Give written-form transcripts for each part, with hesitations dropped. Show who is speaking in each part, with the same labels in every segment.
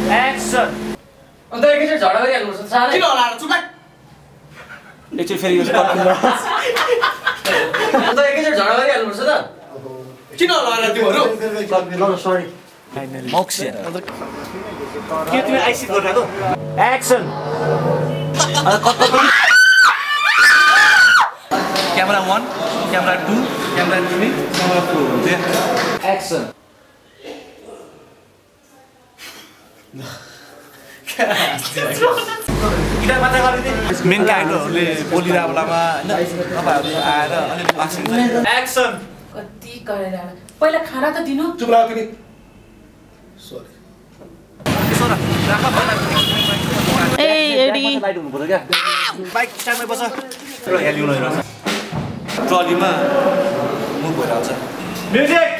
Speaker 1: action
Speaker 2: अन्त एकैचोटि झगडा गरिहाल्नुपर्छ साह्रै
Speaker 3: किन होला चुप लाग
Speaker 1: एकचोटि फेरि युज गर्नु
Speaker 2: अन्त एकैचोटि झगडा गरिहाल्नुपर्छ त
Speaker 3: किन होला तिमीहरू
Speaker 2: सरी
Speaker 1: मोक्ष्य के तिमी आइसिट गरिरहेको action camera 1 camera 2 camera 3 camera 4 हुन्छ
Speaker 2: एक्सन
Speaker 1: गिटार मात्रै गरिदिए मेन क्यारेक्टरहरूले बोलिरहेको बेलामा होइन तपाईँहरू आएर अलिक पासिङ एक्सन
Speaker 4: कति गरेर पहिला खाना त दिनु
Speaker 3: चुप लाग तिमी सरी
Speaker 4: ए एडी
Speaker 1: लाइट हुनुपर्छ क्या बाइक स्ट्यान्डमै बस र हेलिउ नहेर्छ ट्रलीमा मुभ भइरहेको छ म्युजिक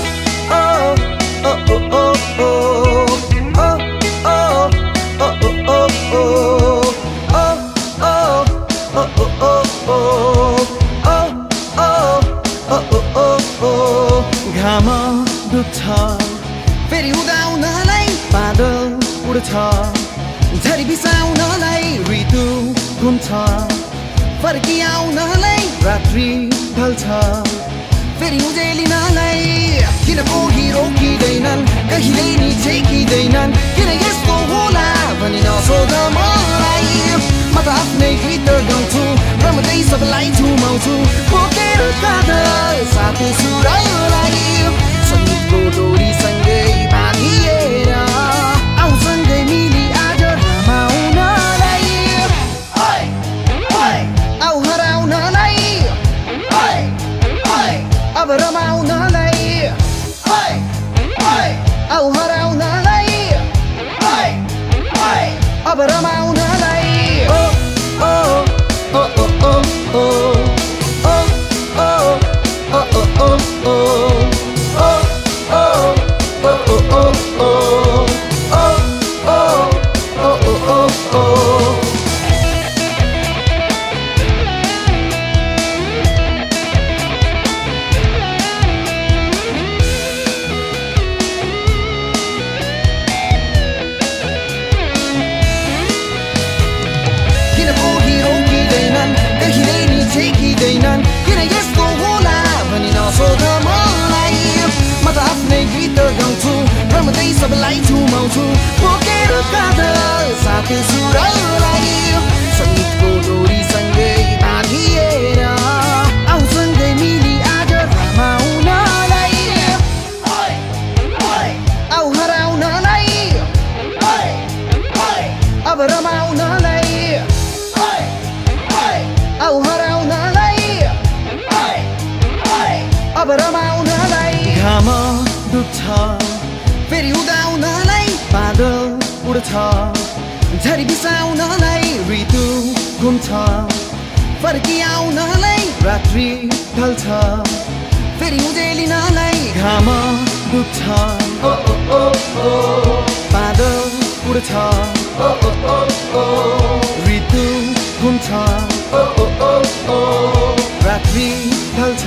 Speaker 5: घाम डुब्छ फेरि उदाउनलाई बादल उड्छ झरी बिसाउनलाई ऋतु घुम्छ फर्की आउनलाई रात्रि ढल्छ फेरि उजेलिनलाई किन कोही रोकिँदैनन् कहिले नि छेकिँदैनन् किन यस्तो होला भनी नसोध मलाई म त आफ्नै गीत गाउँछु रमदै सबलाई झुमाउँछु बोकेर काँधर साथै सुरलाई सङ्गीतको डोरीसँगै बाँधिएर आऊ सँगै मिली आज रमाउनलाई आऊ हराउनलाई अब रमाउनलाई आऊ हराउनलाई अब रमाउनलाई किन यस्तो होला भनी नसोध मलाई म त आफ्नै गीत गाउँछु रमदै सबलाई झुमाउँछु बोकेर काँधर साथै सुरलाई सङ्गीतको डोरीसँगै बाँधिएर आऊ सँगै मिली आज रमाउनलाई आऊ हराउनलाई अब रमाउनलाई आऊ हराउनलाई अब रमाउनलाई घाम डुब्छ फेरि उदाउनलाई बादल उड्छ झरी बिसाउनलाई ऋतु घुम्छ फर्की आउनलाई रात्रि ढल्छ फेरि उजेलिनलाई घाम डुब्छ बादल उड्छ ऋतु घुम्छ रात्रि ढल्छ